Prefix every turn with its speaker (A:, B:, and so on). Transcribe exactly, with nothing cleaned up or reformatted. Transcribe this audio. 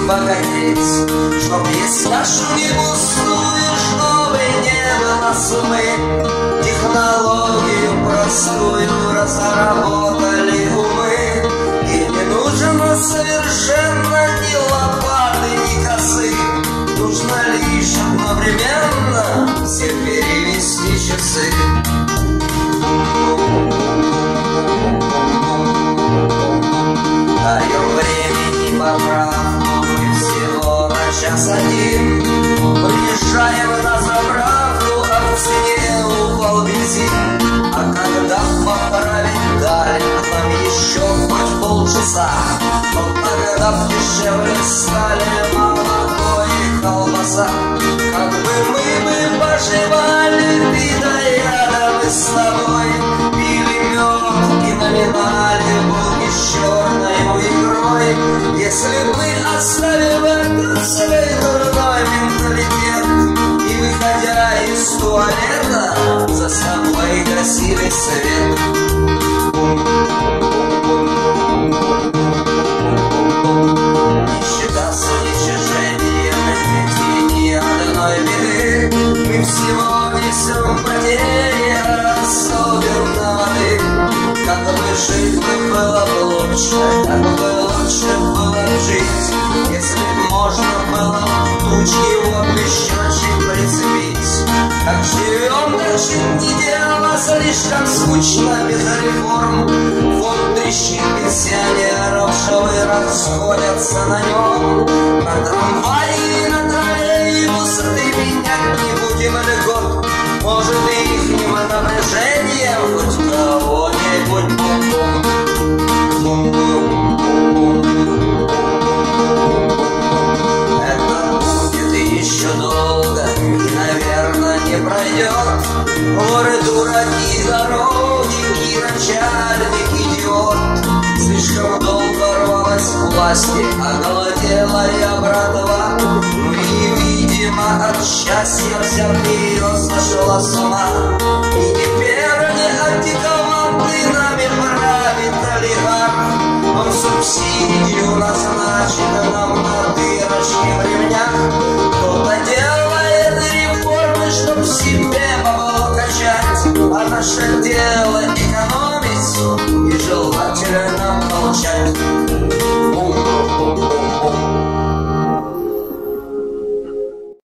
A: богатеть, чтоб есть нашу не пустую, чтобы не было сумы. Технологию простую разработали умы, и не нужно совершенно ни лопаты, ни косы. Нужно лишь одновременно все перевести часы. Даем времени поправку, мы всего на час один. Приезжаем на заправку, а в цене упал бензин. А когда поправить даль, нам еще хоть полчаса, но тогда дешевле стали молоко и колбаса. Как бы мы бы поживали, видая, мы с тобой пили мед и номинали булки с черной икрой, если бы мы оставили этот свой дурной менталитет и, выходя из туалета, за собой гасили свет. Нищета с уничижением, ведь ни одной беды. Мы всего несем потери, особенно воды. Как бы жить бы было бы лучше, как бы лучше было жить, если б можно было в тучки водный счетчик прицепить. Как живем, так жить не дело, слишком скучно без реформ. Фонд тысячи пенсионеров, шавы расходятся на нем. На трамвае и на троллейбусы ты менять не будем льгот. Может, ихним напряжением хоть кого-нибудь бум-бум. Это будет еще долго и, наверное, не пройдет. Горы, дураки, дороги, и начальник идиот. Слишком долго рвалась к власти, оголодела братва. Ну и, видимо, от счастья вся ее сошла с ума. И теперь не антикоманды нами правит олигарх. Он субсидию назначит нам на дырочке в ремнях. Кто-то делает реформы, чтоб себе бабло качать, а наше дело экономить и желательно молчать.